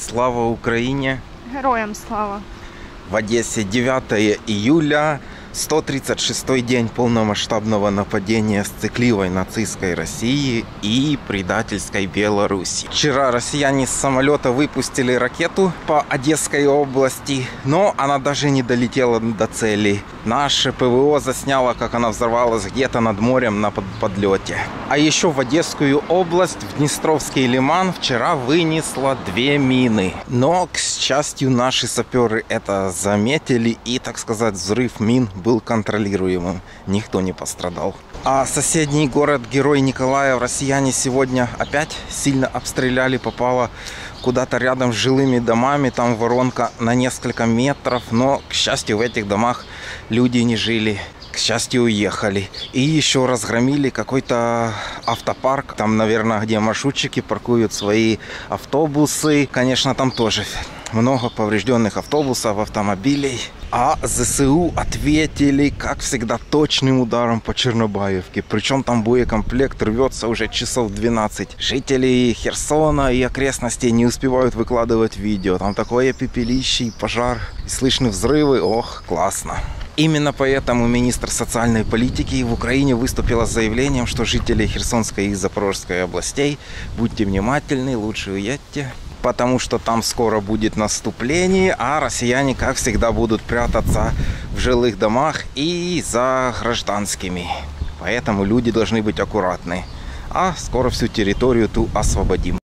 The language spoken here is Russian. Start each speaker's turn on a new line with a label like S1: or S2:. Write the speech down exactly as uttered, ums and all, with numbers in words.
S1: Слава Украине!
S2: Героям слава!
S1: В Одессе девятое июля, сто тридцать шестой день полномасштабного нападения сцикливой нацистской России и предательской Беларуси. Вчера россияне с самолета выпустили ракету по Одесской области, но она даже не долетела до цели. Наше ПВО засняло, как она взорвалась где-то над морем на подлете. А еще в Одесскую область, в Днестровский лиман вчера вынесло две мины. Но, к счастью, наши саперы это заметили, и, так сказать, взрыв мин был контролируемым. Никто не пострадал. А соседний город-герой Николаев россияне сегодня опять сильно обстреляли. Попало куда-то рядом с жилыми домами. Там воронка на несколько метров. Но, к счастью, в этих домах люди не жили. К счастью, уехали. И еще разгромили какой-то автопарк. Там, наверное, где маршрутчики паркуют свои автобусы. Конечно, там тоже много поврежденных автобусов, автомобилей. А ЗСУ ответили, как всегда, точным ударом по Чернобаевке. Причем там боекомплект рвется уже часов двенадцать. Жители Херсона и окрестностей не успевают выкладывать видео. Там такое пепелище и пожар. И слышны взрывы. Ох, классно. Именно поэтому министр социальной политики в Украине выступила с заявлением, что жители Херсонской и Запорожской областей, будьте внимательны, лучше уедьте, потому что там скоро будет наступление, а россияне, как всегда, будут прятаться в жилых домах и за гражданскими. Поэтому люди должны быть аккуратны. А скоро всю территорию ту освободим.